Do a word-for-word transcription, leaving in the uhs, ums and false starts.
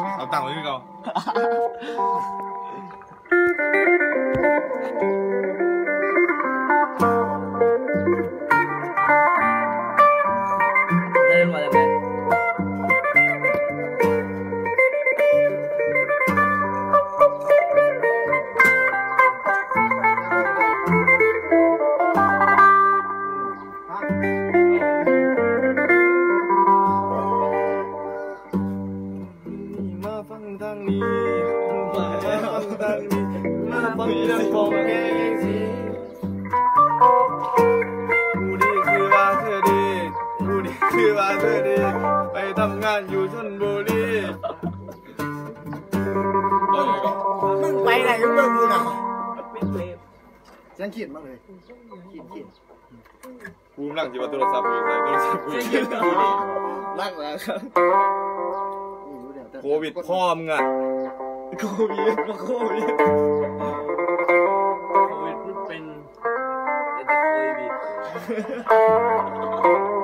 เอาตังค์ไว้ที่เราเดินมาเลยไหมมาฟังทางนี้มาฟังทางนี้มาฟังเรื่องของแกสิผู้ดีคือว่าเธอดีผู้ดีคือว่าเธอดีไปทำงานอยู่ชลบุรีมึงไปไหนยังเลิกกูนะฉันขีดมากเลยขีดขีดกูนั่งจีบโทรศัพท์อยู่ใส่โทรศัพท์กูอยู่รักแล้วครับโควิดพ่อมึงอะโควิดมาโควิดโควิดมันเป็นแต่โควิด